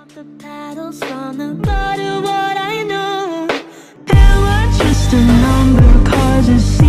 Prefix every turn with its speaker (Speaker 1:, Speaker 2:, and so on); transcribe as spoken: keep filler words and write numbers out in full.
Speaker 1: The petals from the bottom, what I know. Am I just a number? Cause it's